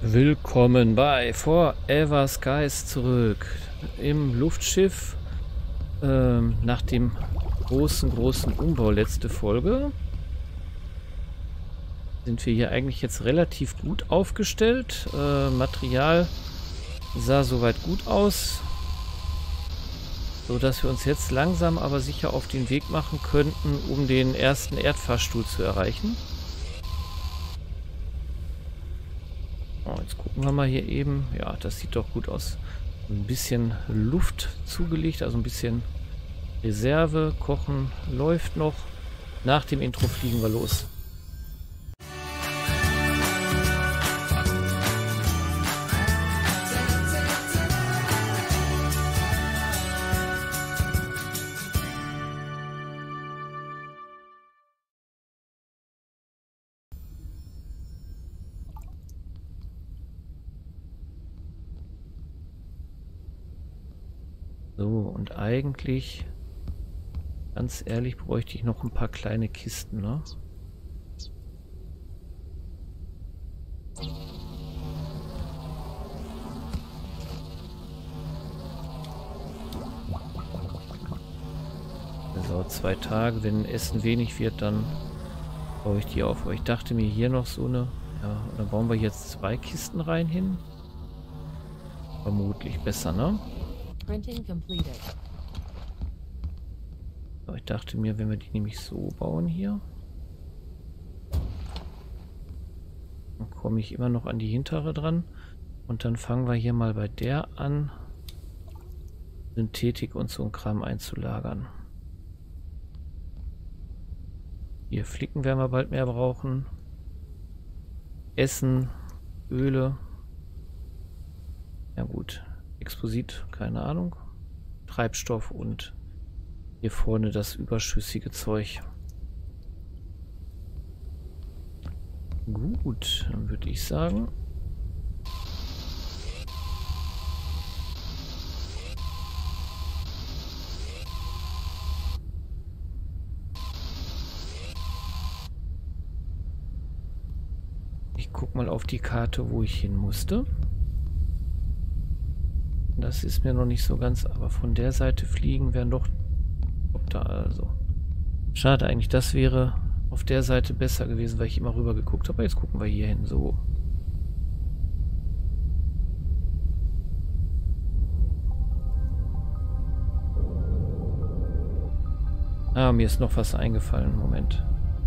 Willkommen bei Forever Skies zurück. Im Luftschiff. Nach dem großen Umbau letzte Folge sind wir hier eigentlich jetzt relativ gut aufgestellt. Material sah soweit gut aus, so dass wir uns jetzt langsam aber sicher auf den Weg machen könnten, um den ersten Erdfahrstuhl zu erreichen. Oh, jetzt gucken wir mal hier eben. Ja, das sieht doch gut aus. Ein bisschen Luft zugelegt, also ein bisschen Reserve. Kochen läuft noch. Nach dem Intro fliegen wir los. So, und eigentlich, ganz ehrlich, bräuchte ich noch ein paar kleine Kisten, ne? Also 2 Tage, wenn Essen wenig wird, dann baue ich die auf. Aber ich dachte mir hier noch so eine, ja, dann bauen wir jetzt 2 Kisten rein hin. Vermutlich besser, ne? Printing completed. Aber ich dachte mir, wenn wir die nämlich so bauen hier, dann komme ich immer noch an die hintere dran. Und dann fangen wir hier mal bei der an, Synthetik und so ein Kram einzulagern. Hier Flicken werden wir bald mehr brauchen. Essen, Öle. Ja gut. Exposit, keine Ahnung. Treibstoff und hier vorne das überschüssige Zeug. Gut, dann würde ich sagen, ich gucke mal auf die Karte, wo ich hin musste. Das ist mir noch nicht so ganz, aber von der Seite fliegen wären doch da also. Schade eigentlich, das wäre auf der Seite besser gewesen, weil ich immer rüber geguckt habe. Jetzt gucken wir hier hin, so. Ah, mir ist noch was eingefallen. Moment.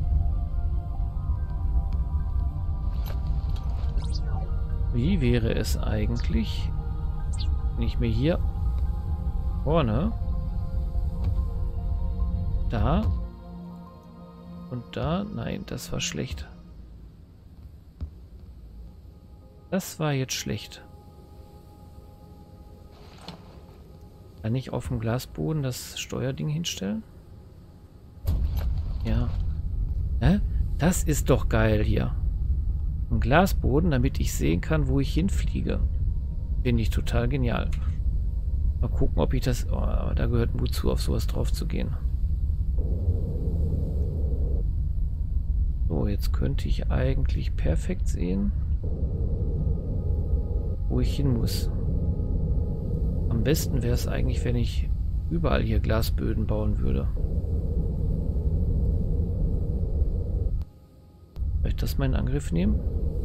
Wie wäre es eigentlich, wenn ich mir hier vorne da und da, nein, das war schlecht. Das war jetzt schlecht. Kann ich auf dem Glasboden das Steuerding hinstellen? Ja. Hä? Das ist doch geil hier. Ein Glasboden, damit ich sehen kann, wo ich hinfliege. Finde ich total genial. Mal gucken, ob ich das... Oh, aber da gehört Mut zu, auf sowas drauf zu gehen. So, jetzt könnte ich eigentlich perfekt sehen, wo ich hin muss. Am besten wäre es eigentlich, wenn ich überall hier Glasböden bauen würde. Soll ich das mal in Angriff nehmen?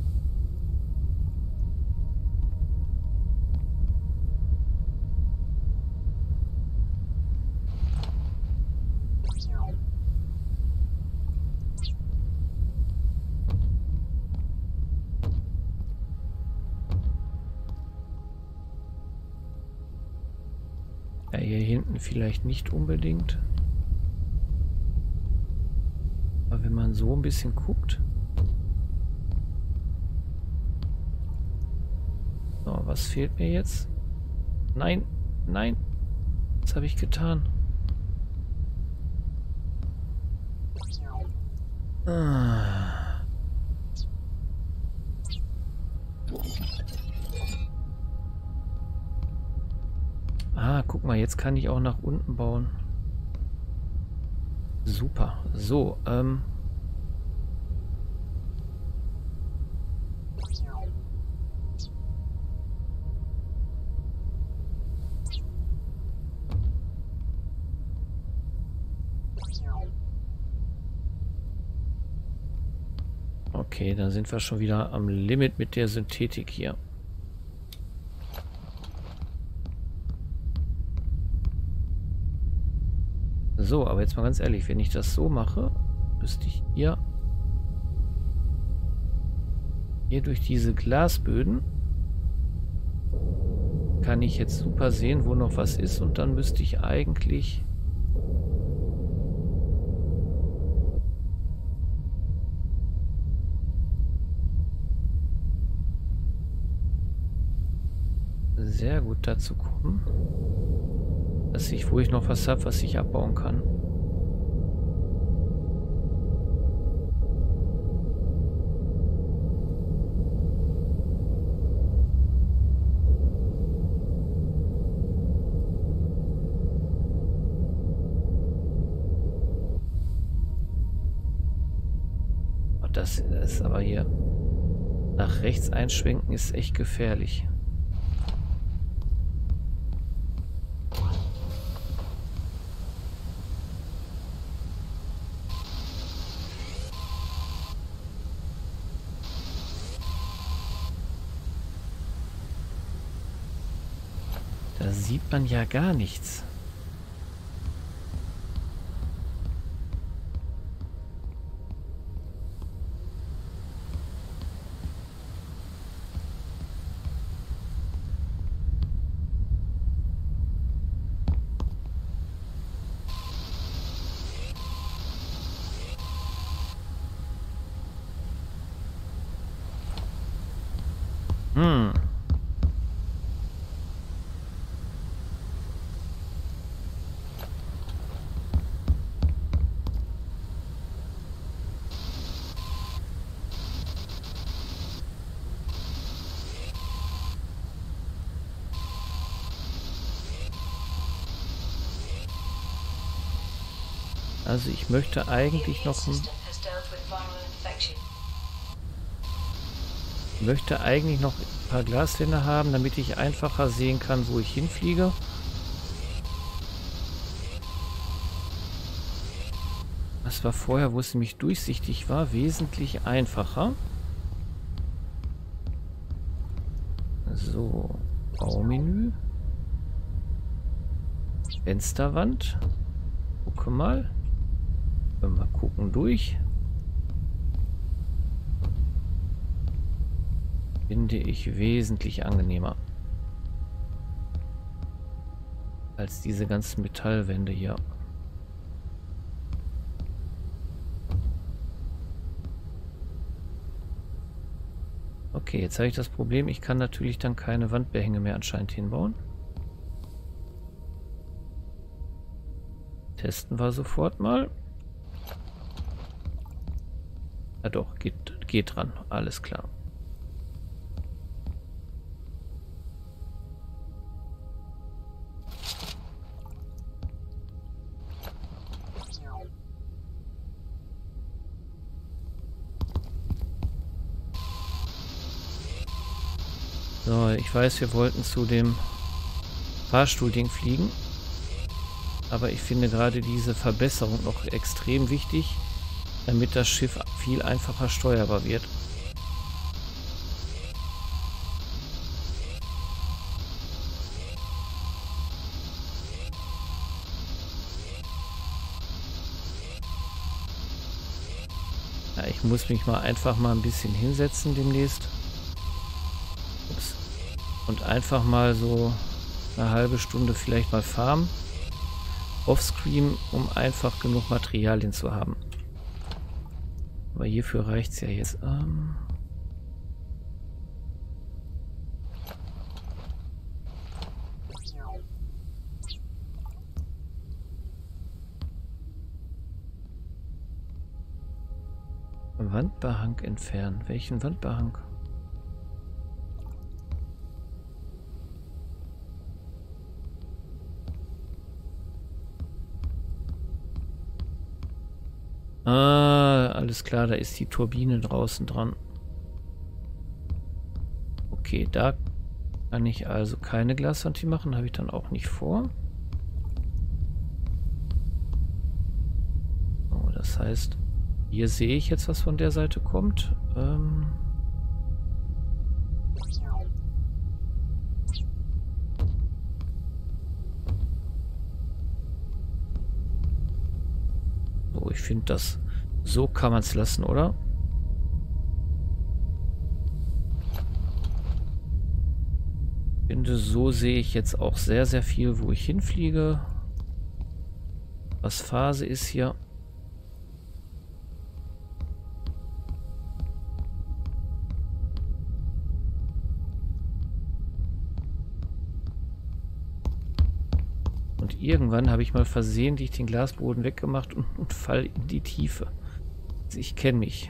Ja, hier hinten vielleicht nicht unbedingt. Aber wenn man so ein bisschen guckt. So, was fehlt mir jetzt? Nein, nein. Was habe ich getan? Ah, guck mal, jetzt kann ich auch nach unten bauen. Super. So, Okay, dann sind wir schon wieder am Limit mit der Synthetik hier. So, aber jetzt mal ganz ehrlich, wenn ich das so mache, müsste ich hier durch diese Glasböden kann ich jetzt super sehen, wo noch was ist, und dann müsste ich eigentlich sehr gut dazu kommen, dass ich, wo ich noch was habe, was ich abbauen kann. Das ist aber hier nach rechts einschwenken ist echt gefährlich. Da sieht man ja gar nichts. Also ich möchte eigentlich noch ein paar Glaswände haben, damit ich einfacher sehen kann, wo ich hinfliege. Das war vorher, wo es nämlich durchsichtig war, wesentlich einfacher. So, Baumenü. Fensterwand. Gucke mal. Mal gucken durch. Finde ich wesentlich angenehmer als diese ganzen Metallwände hier. Okay, jetzt habe ich das Problem, ich kann natürlich dann keine Wandbehänge mehr anscheinend hinbauen. Testen wir sofort mal. Ja doch, geht dran. Alles klar. So, ich weiß, wir wollten zu dem Fahrstuhlding fliegen. Aber ich finde gerade diese Verbesserung noch extrem wichtig, damit das Schiff viel einfacher steuerbar wird. Ja, ich muss mich einfach mal ein bisschen hinsetzen demnächst. Ups. Und einfach mal so eine halbe Stunde vielleicht mal farmen. Offscreen, um einfach genug Materialien zu haben. Aber hierfür reicht es ja jetzt. Wandbehang entfernen. Welchen Wandbehang? Ah, alles klar, da ist die Turbine draußen dran. Okay, da kann ich also keine Glaswand hier machen, habe ich dann auch nicht vor. Oh, das heißt, Hier sehe ich jetzt, was von der Seite kommt. So, ich finde das, so kann man es lassen, oder? Ich finde, so sehe ich jetzt auch sehr, sehr viel, wo ich hinfliege. Was Phase ist hier. Und irgendwann habe ich mal versehentlich den Glasboden weggemacht und fall in die Tiefe. Also ich kenne mich.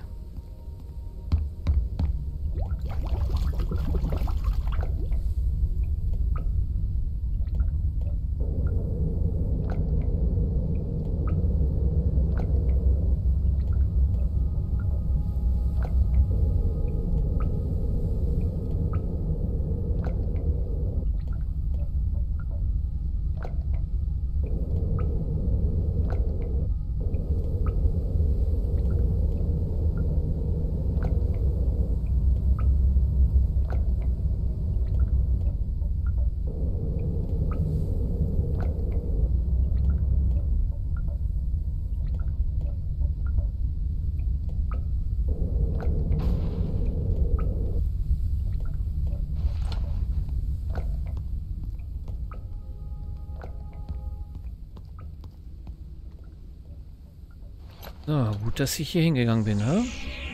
So, gut, dass ich hier hingegangen bin, hä?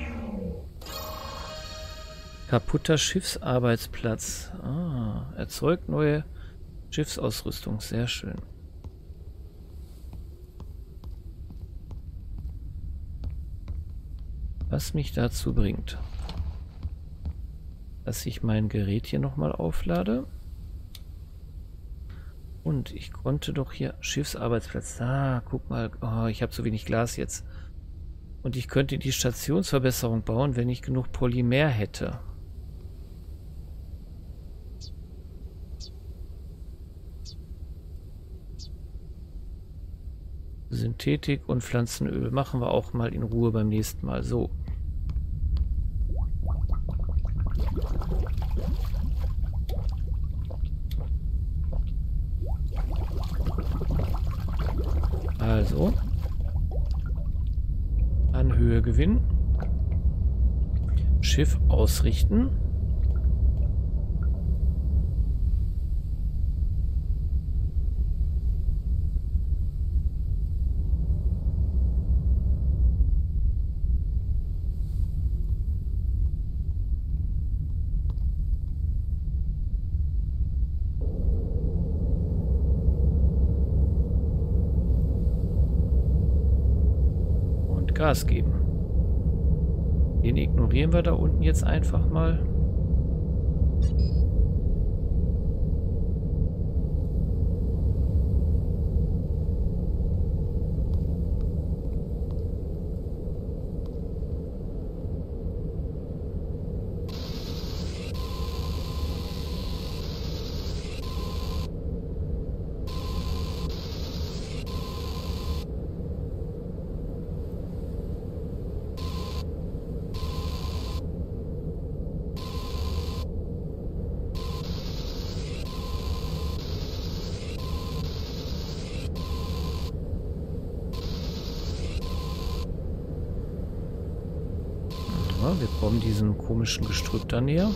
Kaputter Schiffsarbeitsplatz. Ah, erzeugt neue Schiffsausrüstung. Sehr schön. Was mich dazu bringt, dass ich mein Gerät hier nochmal auflade. Und ich konnte doch hier Schiffsarbeitsplatz. Ah, guck mal. Oh, ich habe so wenig Glas jetzt. Und ich könnte die Stationsverbesserung bauen, wenn ich genug Polymer hätte. Synthetik und Pflanzenöl machen wir auch mal in Ruhe beim nächsten Mal. So. Also. An Höhe gewinnen. Schiff ausrichten. Gas geben. Den ignorieren wir da unten jetzt einfach mal. Ja, wir kommen diesem komischen Gestrüpp da näher.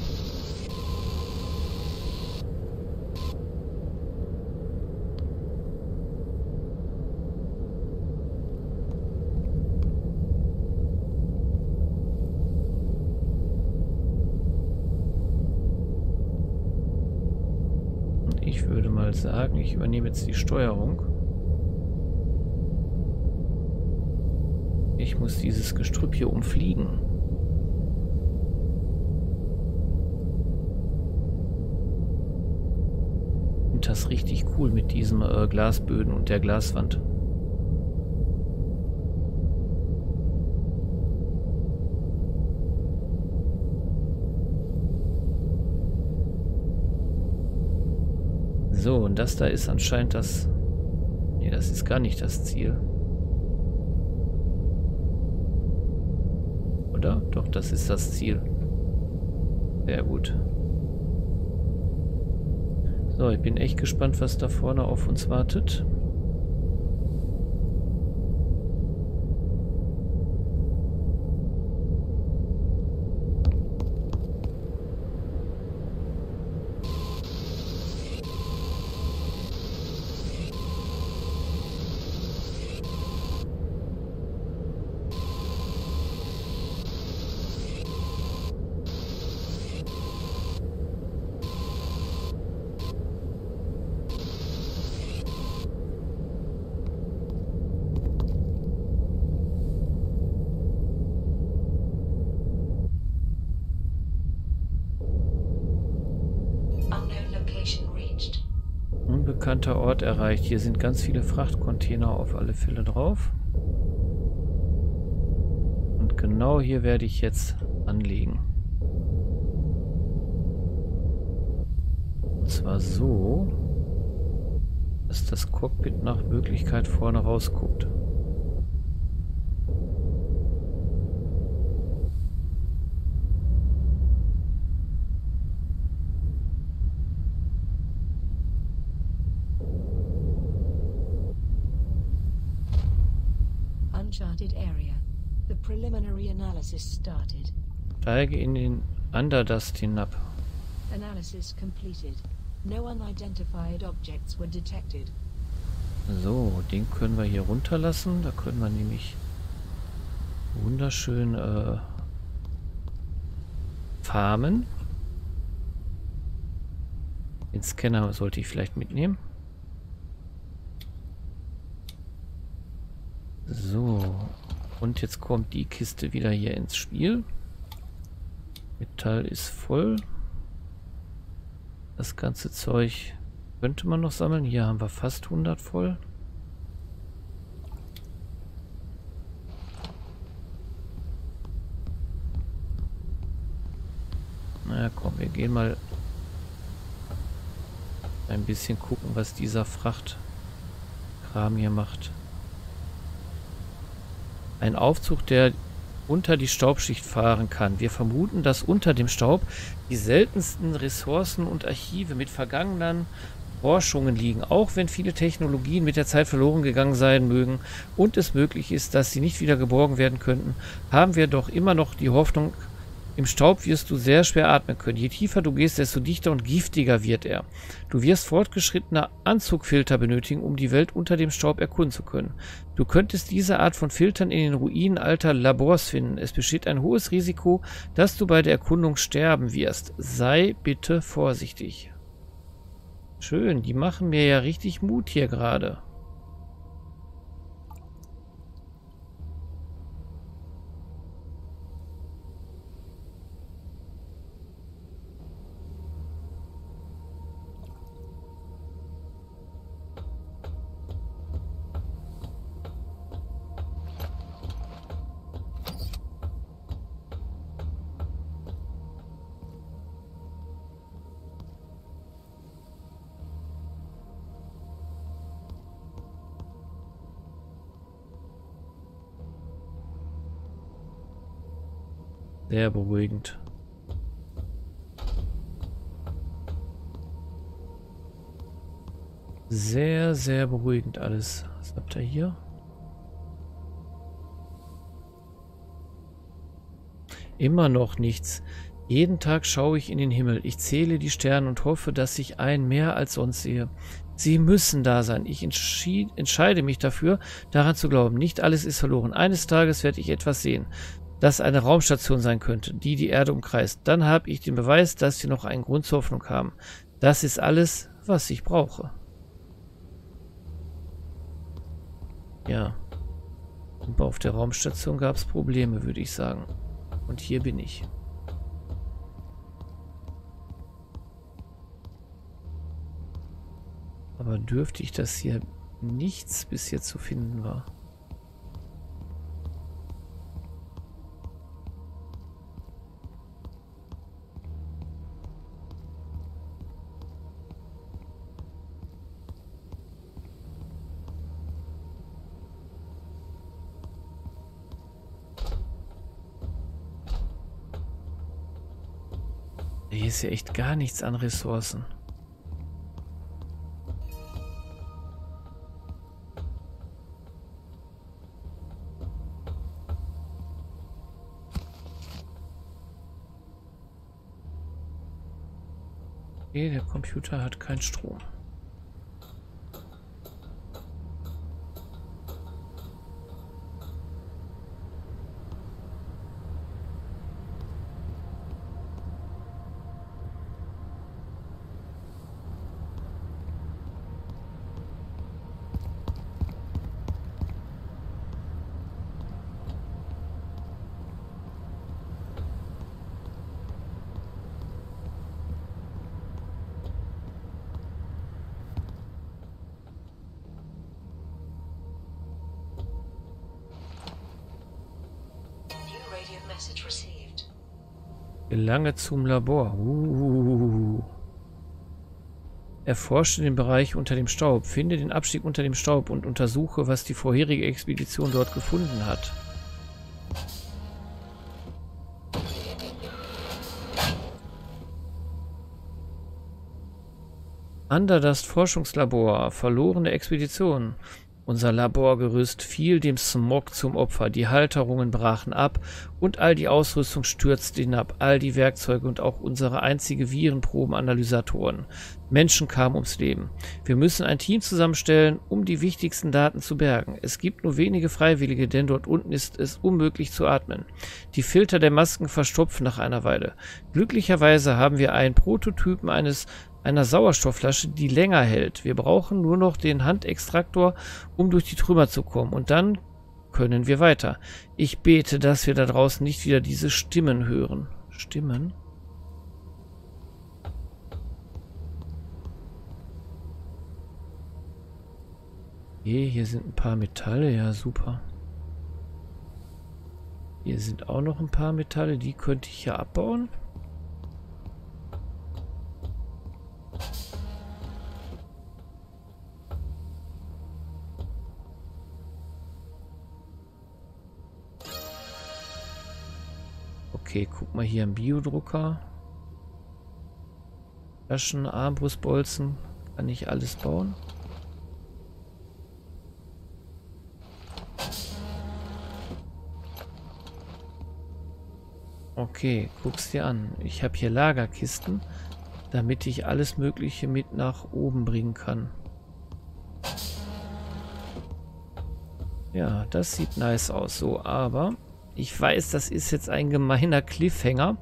Und ich würde mal sagen, ich übernehme jetzt die Steuerung. Ich muss dieses Gestrüpp hier umfliegen. Das richtig cool mit diesem Glasböden und der Glaswand. So, und das da ist anscheinend das... Nee, das ist gar nicht das Ziel. oder? Doch, das ist das Ziel. Sehr gut. So, ich bin echt gespannt, was da vorne auf uns wartet. Unbekannter Ort erreicht. Hier sind ganz viele Frachtcontainer auf alle Fälle drauf. Und genau hier werde ich jetzt anlegen. Und zwar so, dass das Cockpit nach Möglichkeit vorne rausguckt. Uncharted area. The preliminary analysis started. Steige in den Underdust hinab. Analysis completed. No unidentified objects were detected. So, den können wir hier runterlassen. Da können wir nämlich wunderschön farmen. Den Scanner sollte ich vielleicht mitnehmen. So, und jetzt kommt die Kiste wieder hier ins Spiel. Metall ist voll. Das ganze Zeug könnte man noch sammeln. Hier haben wir fast 100 voll. Na komm, wir gehen mal ein bisschen gucken, was dieser Frachtkram hier macht. Ein Aufzug, der unter die Staubschicht fahren kann. Wir vermuten, dass unter dem Staub die seltensten Ressourcen und Archive mit vergangenen Forschungen liegen, auch wenn viele Technologien mit der Zeit verloren gegangen sein mögen und es möglich ist, dass sie nicht wieder geborgen werden könnten, haben wir doch immer noch die Hoffnung, im Staub wirst du sehr schwer atmen können. Je tiefer du gehst, desto dichter und giftiger wird er. Du wirst fortgeschrittene Anzugfilter benötigen, um die Welt unter dem Staub erkunden zu können. Du könntest diese Art von Filtern in den Ruinen alter Labors finden. Es besteht ein hohes Risiko, dass du bei der Erkundung sterben wirst. Sei bitte vorsichtig. Schön, die machen mir ja richtig Mut hier gerade. Sehr beruhigend. Sehr, sehr beruhigend alles. Was habt ihr hier? Immer noch nichts. Jeden Tag schaue ich in den Himmel. Ich zähle die Sterne und hoffe, dass ich einen mehr als sonst sehe. Sie müssen da sein. Ich entscheide mich dafür, daran zu glauben. Nicht alles ist verloren. Eines Tages werde ich etwas sehen, das eine Raumstation sein könnte, die die Erde umkreist. Dann habe ich den Beweis, dass wir noch einen Grund zur Hoffnung haben. Das ist alles, was ich brauche. Ja. Und auf der Raumstation gab es Probleme, würde ich sagen. Und hier bin ich. Aber dürftig, dass hier nichts bis jetzt zu finden war. Hier ist ja echt gar nichts an Ressourcen. Okay, der Computer hat keinen Strom. Message received. Gelange zum Labor. Erforsche den Bereich unter dem Staub. Finde den Abstieg unter dem Staub und untersuche, was die vorherige Expedition dort gefunden hat. Underdust Forschungslabor. Verlorene Expedition. Unser Laborgerüst fiel dem Smog zum Opfer, die Halterungen brachen ab und all die Ausrüstung stürzte hinab, all die Werkzeuge und auch unsere einzige Virenprobenanalysatoren. Menschen kamen ums Leben. Wir müssen ein Team zusammenstellen, um die wichtigsten Daten zu bergen. Es gibt nur wenige Freiwillige, denn dort unten ist es unmöglich zu atmen. Die Filter der Masken verstopfen nach einer Weile. Glücklicherweise haben wir einen Prototypen einer Sauerstoffflasche, die länger hält. Wir brauchen nur noch den Handextraktor, um durch die Trümmer zu kommen. Und dann können wir weiter. Ich bete, dass wir da draußen nicht wieder diese Stimmen hören. Stimmen? Okay, hier sind ein paar Metalle. Ja, super. Hier sind auch noch ein paar Metalle. Die könnte ich ja abbauen. Okay, guck mal hier im Biodrucker. Taschen, Armbrustbolzen. Kann ich alles bauen? Okay, guck's dir an. Ich habe hier Lagerkisten, damit ich alles Mögliche mit nach oben bringen kann. Ja, das sieht nice aus. So, aber ich weiß, das ist jetzt ein gemeiner Cliffhanger.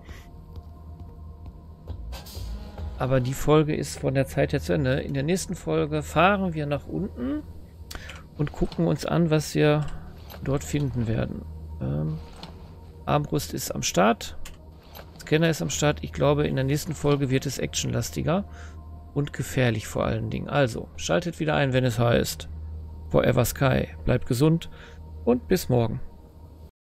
Aber die Folge ist von der Zeit her zu Ende. In der nächsten Folge fahren wir nach unten und gucken uns an, was wir dort finden werden. Armbrust ist am Start. Scanner ist am Start. Ich glaube, in der nächsten Folge wird es actionlastiger und gefährlich vor allen Dingen. Also, schaltet wieder ein, wenn es heißt Forever Sky. Bleibt gesund und bis morgen.